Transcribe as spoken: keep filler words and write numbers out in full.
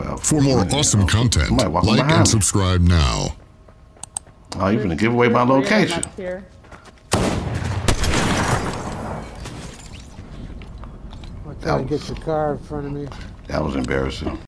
Well, For more awesome content, like and me. subscribe now. Oh, you're gonna give away my location. I'll try to get your car in front of me. That was embarrassing.